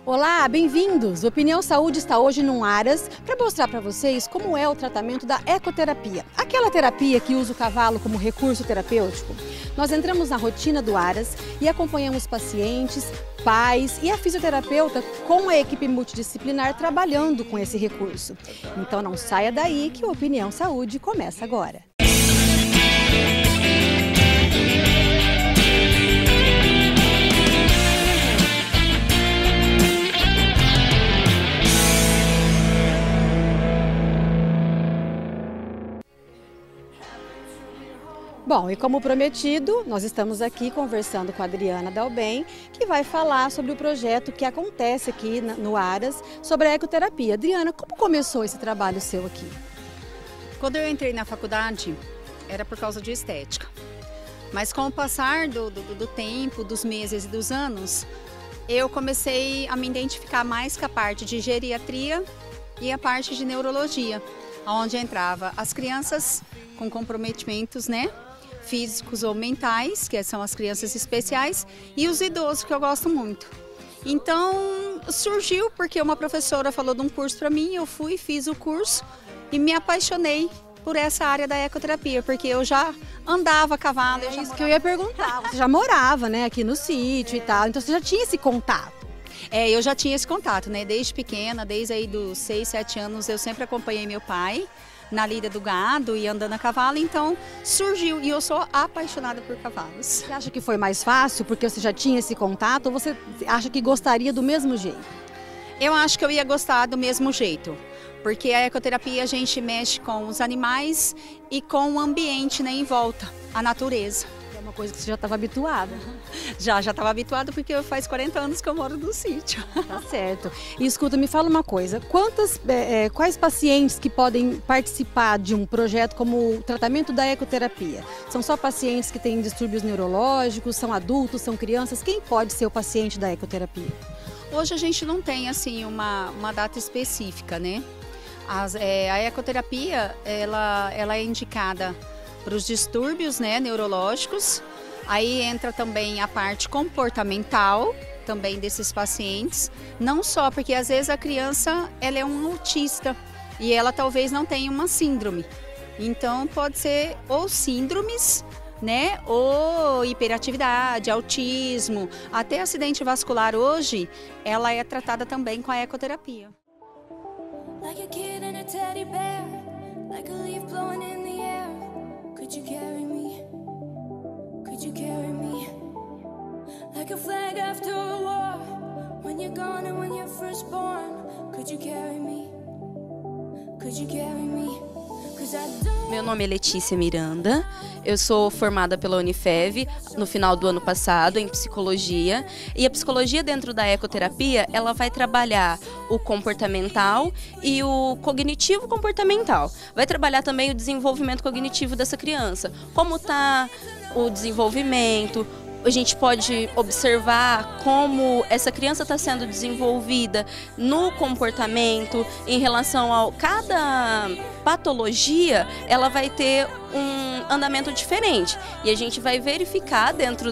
Olá, bem-vindos! O Opinião Saúde está hoje no Aras para mostrar para vocês como é o tratamento da ecoterapia, aquela terapia que usa o cavalo como recurso terapêutico. Nós entramos na rotina do Aras e acompanhamos pacientes, pais e a fisioterapeuta com a equipe multidisciplinar trabalhando com esse recurso. Então não saia daí que o Opinião Saúde começa agora. Bom, e como prometido, nós estamos aqui conversando com a Adriana Dalben, que vai falar sobre o projeto que acontece aqui no Aras, sobre a ecoterapia. Adriana, como começou esse trabalho seu aqui? Quando eu entrei na faculdade, era por causa de estética. Mas com o passar do tempo, dos meses e dos anos, eu comecei a me identificar mais com a parte de geriatria e a parte de neurologia, onde entrava as crianças com comprometimentos, físicos ou mentais, que são as crianças especiais, e os idosos, que eu gosto muito. Então, surgiu porque uma professora falou de um curso para mim, eu fui, fiz o curso e me apaixonei por essa área da ecoterapia, porque eu já andava a cavalo. É isso que eu ia perguntar, você já morava, aqui no sítio e tal, então você já tinha esse contato? Eu já tinha esse contato, desde pequena, desde aí dos 6, 7 anos, eu sempre acompanhei meu pai na lida do gado e andando a cavalo, então surgiu, e eu sou apaixonada por cavalos. Você acha que foi mais fácil porque você já tinha esse contato ou você acha que gostaria do mesmo jeito? Eu acho que eu ia gostar do mesmo jeito, porque a ecoterapia a gente mexe com os animais e com o ambiente em volta, a natureza. É uma coisa que você já estava habituada. Já estava habituada porque faz 40 anos que eu moro no sítio. Tá certo. E escuta, me fala uma coisa, quais pacientes que podem participar de um projeto como o tratamento da ecoterapia? São só pacientes que têm distúrbios neurológicos, são adultos, são crianças? Quem pode ser o paciente da ecoterapia? Hoje a gente não tem assim uma data específica, a ecoterapia ela é indicada para os distúrbios neurológicos. Aí entra também a parte comportamental também desses pacientes, não só porque às vezes a criança ela é um autista e ela talvez não tenha uma síndrome. Então pode ser ou síndromes, ou hiperatividade, autismo, até acidente vascular hoje, ela é tratada também com a ecoterapia. Like a kid in a teddy bear, like a leaf blowing in the air. Could you carry me? Could you carry me? Like a flag after a war, when you're gone and when you're first born. Could you carry me? Could you carry me? Meu nome é Letícia Miranda, eu sou formada pela Unifev no final do ano passado em psicologia, e a psicologia dentro da ecoterapia ela vai trabalhar o comportamental e o cognitivo comportamental, vai trabalhar também o desenvolvimento cognitivo dessa criança, como está o desenvolvimento. A gente pode observar como essa criança está sendo desenvolvida no comportamento em relação a cada patologia, ela vai ter um andamento diferente. E a gente vai verificar dentro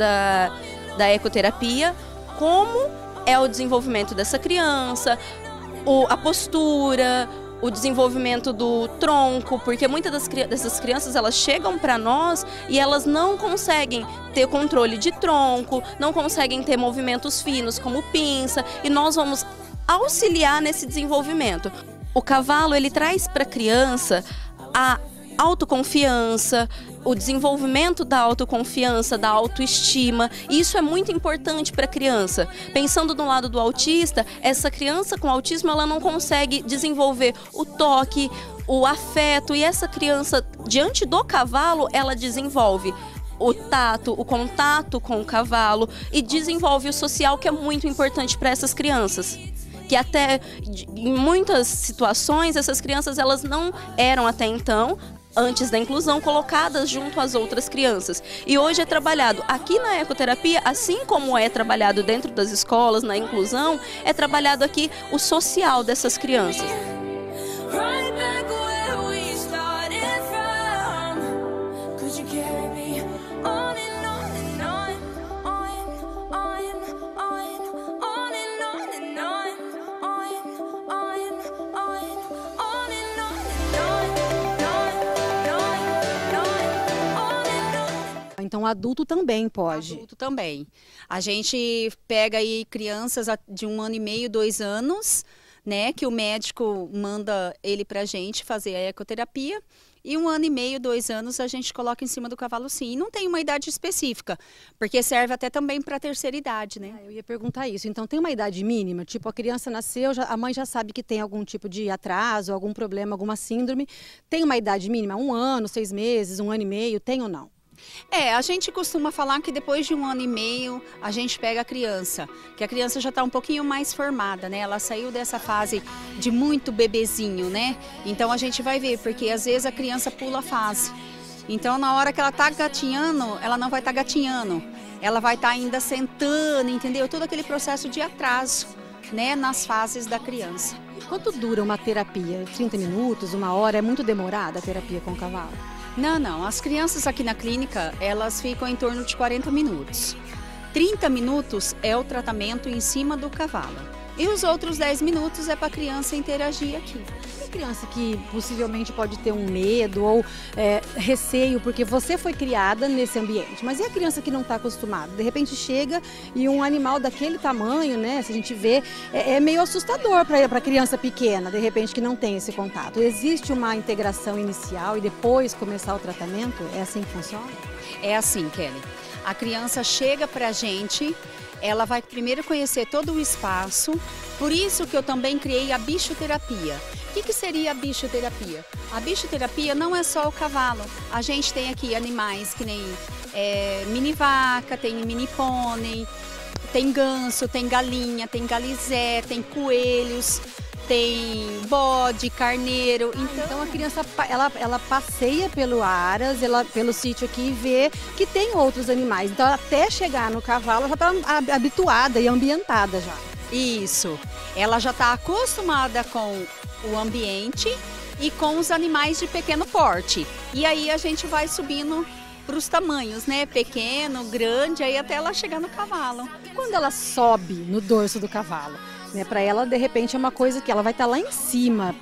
da ecoterapia como é o desenvolvimento dessa criança, a postura, o desenvolvimento do tronco, porque muitas dessas crianças elas chegam para nós e elas não conseguem ter controle de tronco, não conseguem ter movimentos finos como pinça, e nós vamos auxiliar nesse desenvolvimento. O cavalo ele traz para a criança a autoconfiança, o desenvolvimento da autoconfiança, da autoestima, e isso é muito importante para a criança. Pensando no lado do autista, essa criança com autismo ela não consegue desenvolver o toque, o afeto, e essa criança, diante do cavalo, ela desenvolve o tato, o contato com o cavalo e desenvolve o social, que é muito importante para essas crianças. Que até em muitas situações essas crianças elas não eram até então, antes da inclusão, colocadas junto às outras crianças. E hoje é trabalhado aqui na ecoterapia, assim como é trabalhado dentro das escolas, na inclusão, é trabalhado aqui o social dessas crianças. então o adulto também pode. Adulto também. A gente pega aí crianças de 1 ano e meio, 2 anos, né, que o médico manda ele pra gente fazer a ecoterapia. E 1 ano e meio, 2 anos, a gente coloca em cima do cavalo sim. E não tem uma idade específica, porque serve até também para a terceira idade, né? Eu ia perguntar isso. Então tem uma idade mínima? Tipo, a criança nasceu, a mãe já sabe que tem algum tipo de atraso, algum problema, alguma síndrome. Tem uma idade mínima? 1 ano, 6 meses, 1 ano e meio, tem ou não? A gente costuma falar que depois de 1 ano e meio a gente pega a criança, que a criança já está um pouquinho mais formada, né? Ela saiu dessa fase de muito bebezinho, né? Então a gente vai ver, porque às vezes a criança pula a fase. Então na hora que ela está gatinhando, ela não vai estar gatinhando, ela vai estar ainda sentando, entendeu? Todo aquele processo de atraso, né? Nas fases da criança. Quanto dura uma terapia? 30 minutos, 1 hora? É muito demorada a terapia com o cavalo? Não. As crianças aqui na clínica, elas ficam em torno de 40 minutos. 30 minutos é o tratamento em cima do cavalo. E os outros 10 minutos é para a criança interagir aqui. E a criança que possivelmente pode ter um medo ou receio, porque você foi criada nesse ambiente. Mas e a criança que não está acostumada? De repente chega e um animal daquele tamanho, né? Se a gente vê, é meio assustador para a criança pequena, de repente, que não tem esse contato. Existe uma integração inicial e depois começar o tratamento? É assim que funciona? É assim, Kelly. A criança chega para a gente, ela vai primeiro conhecer todo o espaço, por isso que eu também criei a bichoterapia. O que seria a bichoterapia? A bichoterapia não é só o cavalo, a gente tem aqui animais que nem mini vaca, tem mini pônei, tem ganso, tem galinha, tem galizé, tem coelhos, tem bode, carneiro. Então a criança ela passeia pelo Aras, pelo sítio aqui e vê que tem outros animais. Então até chegar no cavalo já está habituada e ambientada já. Isso. Ela já está acostumada com o ambiente e com os animais de pequeno porte. E aí a gente vai subindo para os tamanhos, né? Pequeno, grande, aí até ela chegar no cavalo. E quando ela sobe no dorso do cavalo? Para ela, de repente, é uma coisa que ela vai estar lá em cima.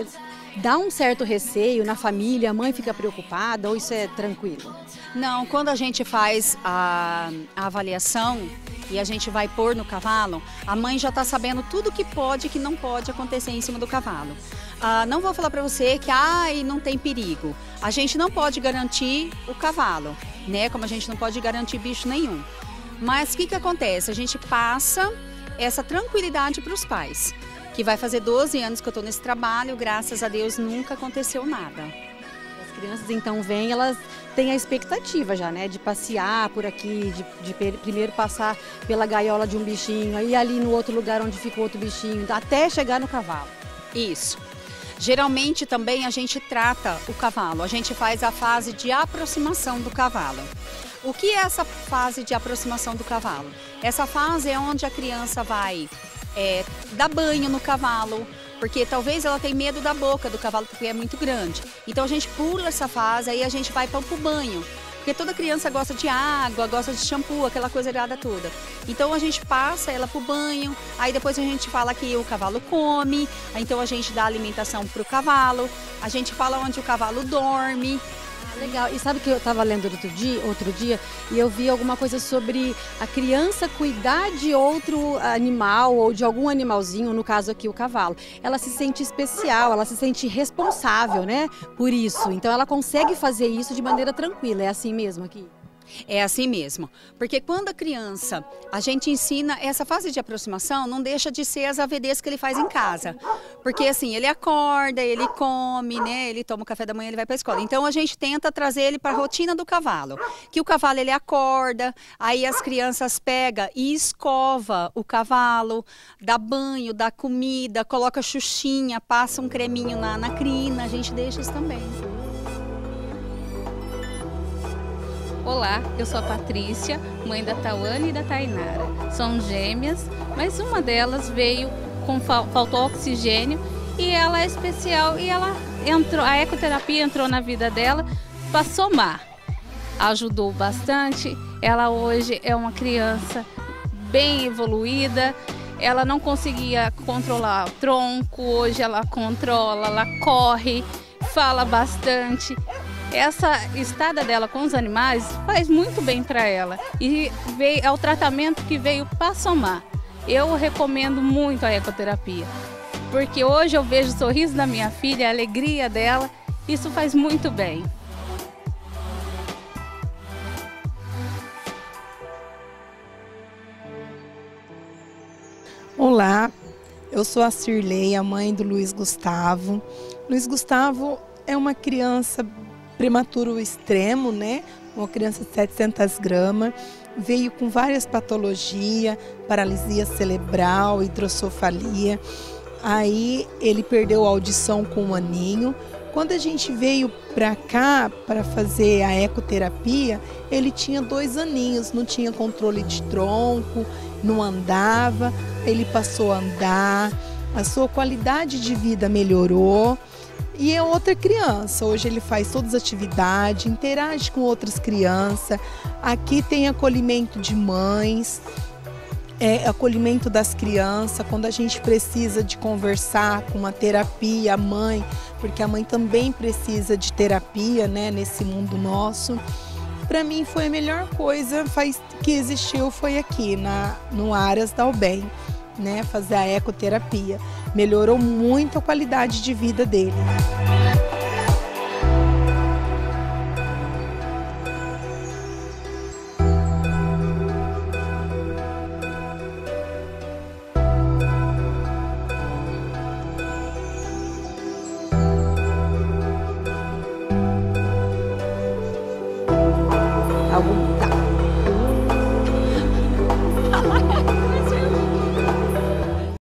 Dá um certo receio na família, a mãe fica preocupada ou isso é tranquilo? Não, quando a gente faz a avaliação e a gente vai pôr no cavalo, a mãe já está sabendo tudo que pode e que não pode acontecer em cima do cavalo. Não vou falar para você que não tem perigo. A gente não pode garantir o cavalo, né? Como a gente não pode garantir bicho nenhum. Mas o que acontece? A gente passa essa tranquilidade para os pais, que vai fazer 12 anos que eu estou nesse trabalho, graças a Deus nunca aconteceu nada. As crianças então vêm, elas têm a expectativa já, né, de passear por aqui, de primeiro passar pela gaiola de um bichinho, aí ali no outro lugar onde fica o outro bichinho, até chegar no cavalo. Isso. Geralmente também a gente trata o cavalo, a gente faz a fase de aproximação do cavalo. O que é essa fase de aproximação do cavalo? Essa fase é onde a criança vai dar banho no cavalo, porque talvez ela tenha medo da boca do cavalo, porque é muito grande. Então a gente pula essa fase, aí a gente vai para o banho, porque toda criança gosta de água, gosta de shampoo, aquela coisa errada toda. Então a gente passa ela para o banho, aí depois a gente fala que o cavalo come, então a gente dá alimentação para o cavalo, a gente fala onde o cavalo dorme. Legal. E sabe que eu estava lendo outro dia e eu vi alguma coisa sobre a criança cuidar de outro animal ou de algum animalzinho, no caso aqui o cavalo. Ela se sente especial, ela se sente responsável, né, por isso. Então ela consegue fazer isso de maneira tranquila. É assim mesmo aqui? É assim mesmo, porque quando a criança, a gente ensina, essa fase de aproximação não deixa de ser as AVDs que ele faz em casa, porque assim, ele acorda, ele come, né, ele toma o café da manhã, ele vai para a escola, então a gente tenta trazer ele para a rotina do cavalo, que o cavalo ele acorda, aí as crianças pegam e escova o cavalo, dá banho, dá comida, coloca xuxinha, passa um creminho na crina, a gente deixa isso também. Olá, eu sou a Patrícia, mãe da Tawane e da Tainara. São gêmeas, mas uma delas veio com faltou oxigênio e ela é especial e ela entrou, a ecoterapia entrou na vida dela para somar. Ajudou bastante. Ela hoje é uma criança bem evoluída. Ela não conseguia controlar o tronco, hoje ela controla, ela corre, fala bastante. essa estada dela com os animais faz muito bem para ela. E é o tratamento que veio para somar. Eu recomendo muito a ecoterapia, porque hoje eu vejo o sorriso da minha filha, a alegria dela, isso faz muito bem. Olá, eu sou a Cirlei, a mãe do Luiz Gustavo. Luiz Gustavo é uma criança prematuro extremo, né? Uma criança de 700 gramas, veio com várias patologias, paralisia cerebral, hidrocefalia. Aí ele perdeu a audição com 1 aninho. Quando a gente veio para cá para fazer a ecoterapia, ele tinha 2 aninhos, não tinha controle de tronco, não andava, ele passou a andar, a sua qualidade de vida melhorou e é outra criança. Hoje ele faz todas as atividades, interage com outras crianças, aqui tem acolhimento de mães, acolhimento das crianças, quando a gente precisa de conversar com uma terapia, a mãe, porque a mãe também precisa de terapia, né, nesse mundo nosso. Para mim foi a melhor coisa que existiu, foi aqui no Aras da UBEM, né, fazer a ecoterapia. Melhorou muito a qualidade de vida dele.